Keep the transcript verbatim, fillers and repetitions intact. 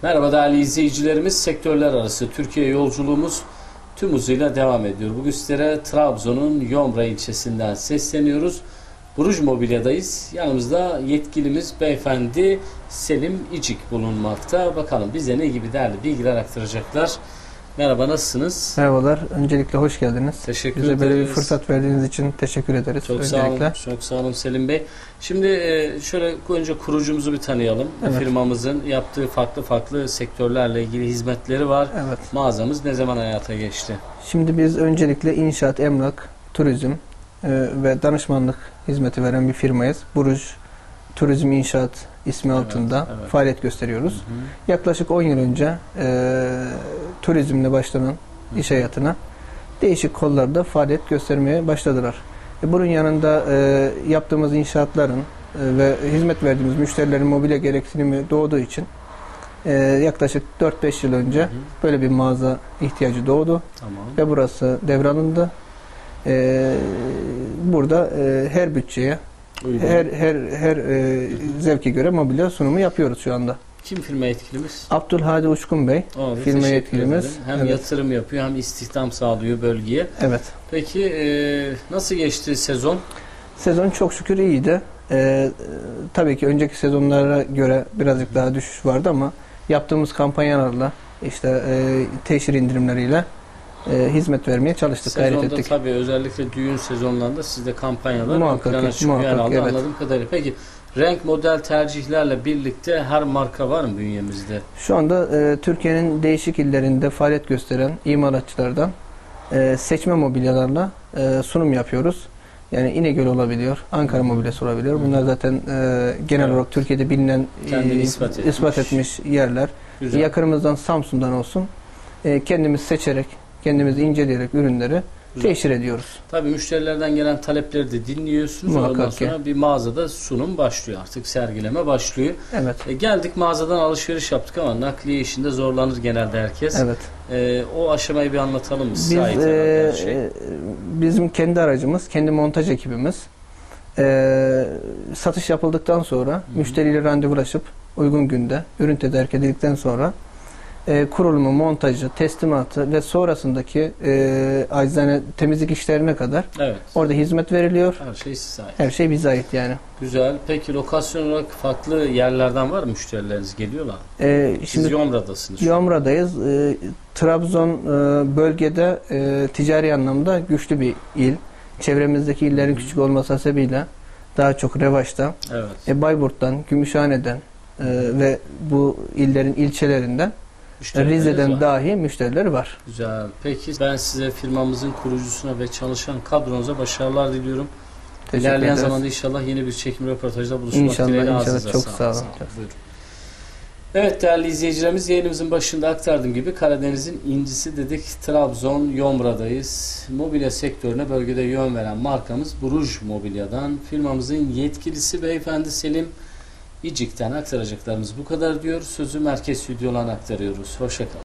Merhaba değerli izleyicilerimiz, sektörler arası Türkiye yolculuğumuz tüm hızıyla devam ediyor. Bugün sizlere Trabzon'un Yomra ilçesinden sesleniyoruz. Buruj Mobilya'dayız. Yanımızda yetkilimiz beyefendi Selim İcik bulunmakta. Bakalım bize ne gibi değerli bilgiler aktaracaklar. Merhaba, nasılsınız? Merhabalar. Öncelikle hoş geldiniz. Teşekkür Bize ederiz. böyle bir fırsat verdiğiniz için teşekkür ederiz. Çok öncelikle. sağ olun. Çok sağ olun Selim Bey. Şimdi şöyle önce kurucumuzu bir tanıyalım. Evet. Firmamızın yaptığı farklı farklı sektörlerle ilgili hizmetleri var. Evet. Mağazamız ne zaman hayata geçti? Şimdi biz öncelikle inşaat, emlak, turizm e, ve danışmanlık hizmeti veren bir firmayız. Buruj Turizm İnşaat ismi Evet, altında evet. faaliyet gösteriyoruz. Hı hı. Yaklaşık on yıl önce e, turizmle başlanan iş hayatına değişik kollarda faaliyet göstermeye başladılar. E, bunun yanında e, yaptığımız inşaatların e, ve hizmet verdiğimiz müşterilerin mobilya gereksinimi doğduğu için e, yaklaşık dört beş yıl önce Hı hı. böyle bir mağaza ihtiyacı doğdu Tamam. ve burası devralındı. E, burada e, her bütçeye, Uygun. her her her e, zevke göre mobilya sunumu yapıyoruz şu anda. Kim firma yetkilimiz? Abdülhadi Uçkun Bey, Aa, firma teşekkür yetkilimiz. ederim. Hem Evet. yatırım yapıyor hem istihdam sağlıyor bölgeye. Evet. Peki e, nasıl geçti sezon? Sezon çok şükür iyiydi. Ee, tabii ki önceki sezonlara göre birazcık daha düşüş vardı ama yaptığımız kampanyalarla, işte e, teşhir indirimleriyle e, hizmet vermeye çalıştık, gayret Sezonda ettik. tabii özellikle düğün sezonlarında sizde kampanyalar Muhakkak plana ki, çıkıyor muhakkak, herhalde evet. anladığım kadarıyla. Peki renk model tercihlerle birlikte her marka var mı bünyemizde? Şu anda e, Türkiye'nin değişik illerinde faaliyet gösteren imalatçılardan e, seçme mobilyalarla e, sunum yapıyoruz. Yani İnegöl olabiliyor, Ankara mobilyası olabiliyor. Bunlar zaten e, genel Evet. olarak Türkiye'de bilinen, Kendini e, ispat etmiş. ispat etmiş yerler. Güzel. Yakınımızdan Samsun'dan olsun e, kendimiz seçerek, kendimiz inceleyerek ürünleri Güzel. teşhir ediyoruz. Tabii müşterilerden gelen talepleri de dinliyorsunuz. Muhakkak Ondan ki. sonra bir mağazada sunum başlıyor, artık sergileme başlıyor. Evet. E, geldik mağazadan alışveriş yaptık ama nakliye işinde zorlanır genelde herkes. Evet. E, o aşamayı bir anlatalım mı? Size Biz ait herhalde her e, şey. e, bizim kendi aracımız, kendi montaj ekibimiz e, satış yapıldıktan sonra Hı-hı. müşteriyle randevulaşıp uygun günde ürün tedarik edildikten sonra e, kurulumu, montajı, teslimatı ve sonrasındaki e, acizane temizlik işlerine kadar Evet. orada hizmet veriliyor. Her şey size ait. Her şey bize ait yani. Güzel. Peki lokasyon olarak farklı yerlerden var mı müşterileriniz geliyorlar? E, Siz şimdi Yomra'dasınız. şu an. Yomra'dayız. E, Trabzon e, bölgede e, ticari anlamda güçlü bir il. Çevremizdeki illerin küçük olması hasebiyle daha çok revaçta. Evet. E, Bayburt'tan, Gümüşhane'den e, ve bu illerin ilçelerinden, Müşterileriniz Rize'den var. dahi müşterileri var. Güzel. Peki ben size firmamızın kurucusuna ve çalışan kadronuza başarılar diliyorum. Teşekkür İlerleyen ederiz. zamanda inşallah yeni bir çekim röportajda buluşmak İnşallah, dileğiyle. inşallah. Ağzınıza Çok sağlık. sağ olun. Buyurun. Evet değerli izleyicilerimiz, yayınımızın başında aktardığım gibi Karadeniz'in incisi dedik. Trabzon Yomra'dayız. Mobilya sektörüne bölgede yön veren markamız Buruj Mobilya'dan. Firmamızın yetkilisi beyefendi Selim İcik'ten aktaracaklarımız bu kadar diyor. Sözü merkez stüdyolarına aktarıyoruz. Hoşça kalın.